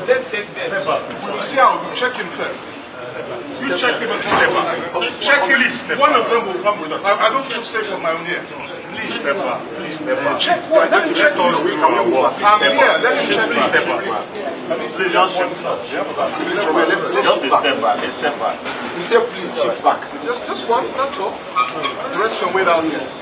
Let's check them. When you see how you check him first. You check him and step back. Check him. One of them will come with us. I don't feel safe on my own here. Please step back. Please step back. Check what? Let me check us. I'm here. Let me check. Please step back. Please just step back. Just step back. Step back. You say please shift back. Just one. That's all. The rest can wait out here.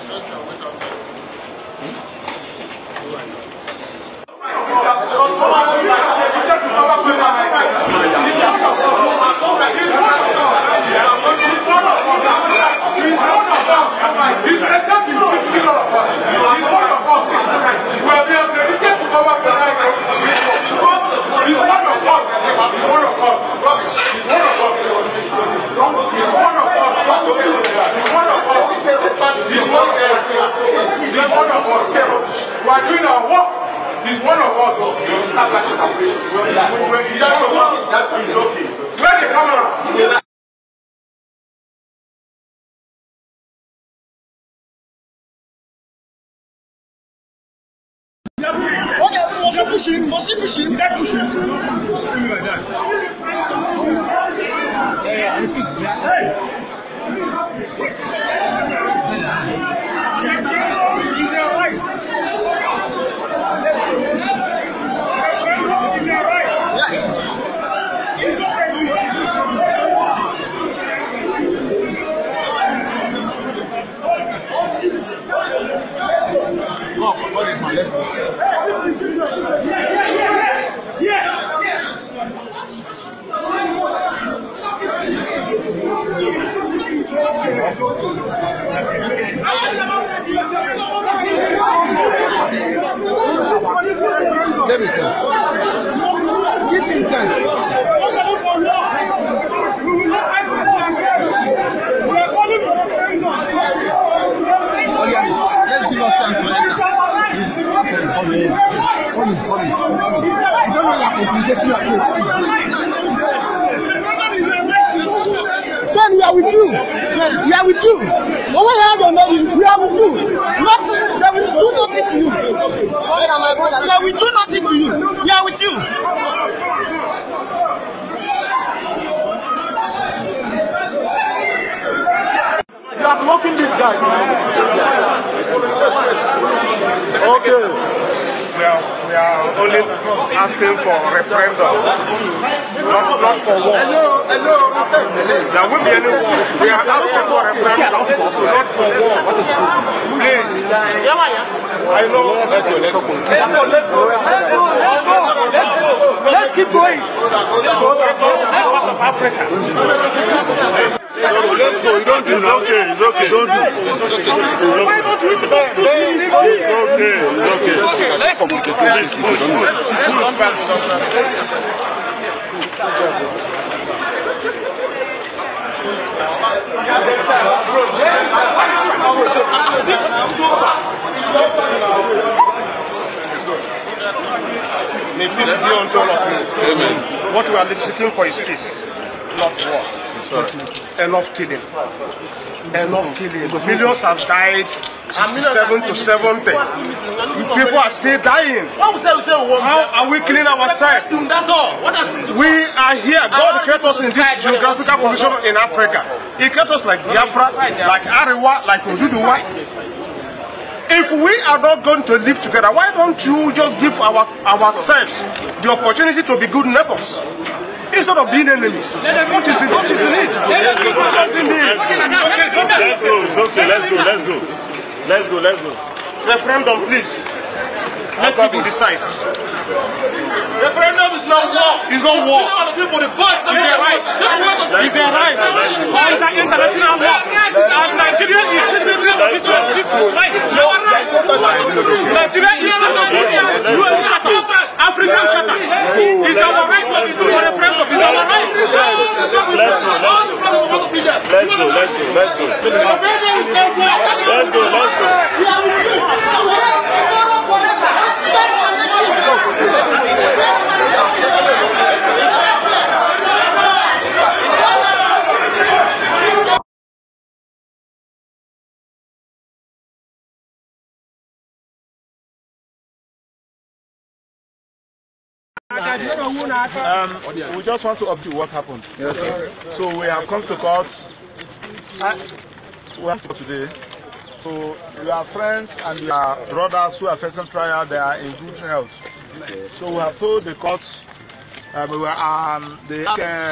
He's attacking people of us. He's one of us. We are dedicated to our country. He's one of us. He's one of us. He's one of us. He's one of us. He's one of us. He's one of us. He's one of us. We are doing our work. He's one of us. He's okay. Where are the cameras? Pushing, pushing, that pushing. Like that. He's all right. He's all right. Yes. He's Let me tell. Give him time. Let's give us time to enter. Coming. You don't know you're complicating your case. Then we are with you. We are with you. No one has your name. We are with you. Nothing. They will do nothing to you. They will do nothing to you. We are with you. You are blocking these guys. Okay. We are only asking for a referendum, not for war. There won't be any war. We are asking for a referendum, not for war. Please. I know. Let's keep going. Let's go. You don't do that. It's okay. Don't do. Why don't we do this? It's okay. Let's May peace be unto all of you. Amen. What we are seeking for is peace, not war. Enough killing. Millions have died. 67 to 70. People are still dying. How are we killing ourselves? We are here. God created us in this geographical position in Africa. He created us like Biafra, like Arewa, like Oduduwa. If we are not going to live together, why don't you just give ourselves the opportunity to be good neighbors? Instead of being enemies. What is the need? Let's go. Referendum, please. Let people decide. Referendum is not war. It's not war. It's a right. It's a right. Under international law. And Nigeria is signatory to this right. Nigeria is signatory to UN Charter, African Charter. It's our right to do a referendum. It's our right. Let's go. We just want to update what happened. Yes, sir. So we have come to court. We have to today. So we are friends and we are brothers who are facing trial. They are in good health. So we have told the court. The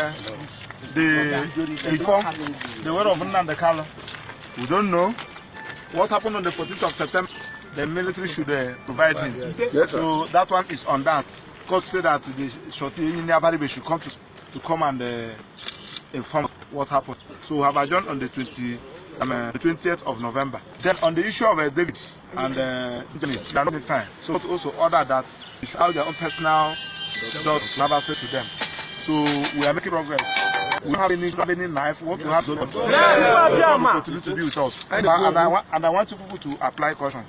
inform the word of Nnamdi Kanu. We don't know what happened on the 14th of September. The military should provide him. Yes, so that one is on that. Court said that the Shorty Baribe should come to come and inform what happened. So we have adjourned on the 20th of November. Then on the issue of David and they are not fine. So also order that they should have their own personal dog to have access to them. So we are making progress. We don't have any knife. What we have to do continue to be with us. And I want you people to apply caution.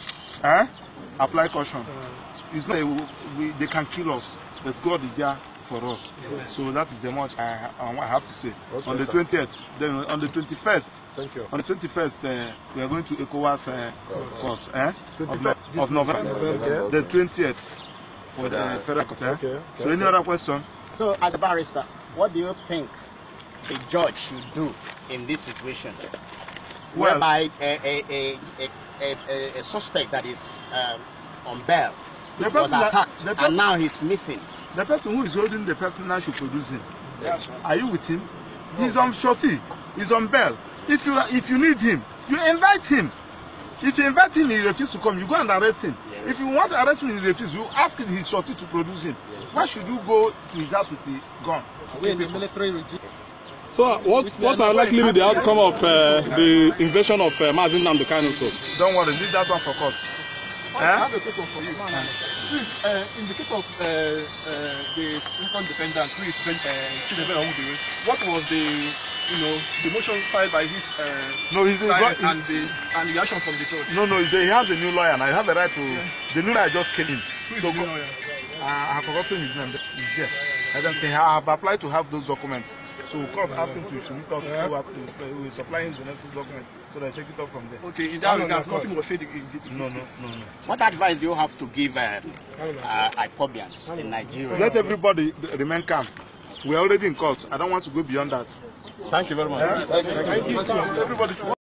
Apply caution. It's not they can kill us, but God is there for us. Yes. So that is the much I have to say. Okay, on the 20th, then on the 21st. Thank you. On the 21st, we are going to ECOWAS court of November. The 20th for the federal court. Okay. So any other question? So as a barrister, what do you think a judge should do in this situation? Well, whereby a suspect that is on bail was attacked and now he's missing. The person who is holding the person now should produce him. Yes. Are you with him? He's on Shorty. He's on bail. If you need him, you invite him. If you invite him, he refuses to come, you go and arrest him. Yes. If you want to arrest him, he refuses. You ask his Shorty to produce him. Yes. Why should you go to his house with the gun? The military regime. So what are likely be the outcome of the invasion of Mazi Nnamdi Kanu? Don't worry, leave that one for court. I have a question for you. Please, in the case of the second defendant who is Chidebe, what was the motion filed by his client and the reaction from the judge? No, he has a new lawyer and I have a right to. Yeah. The new lawyer just came in. Who is the new lawyer? I have forgotten his name. He's here. I don't say I have applied to have those documents. So we could ask him to submit us we will supply him the necessary document so that I take it up from there. Okay, in that regard, nothing was said in No. What advice do you have to give IPOBians in Nigeria? Let everybody remain calm. We are already in court. I don't want to go beyond that. Thank you very much. Thank you. Everybody should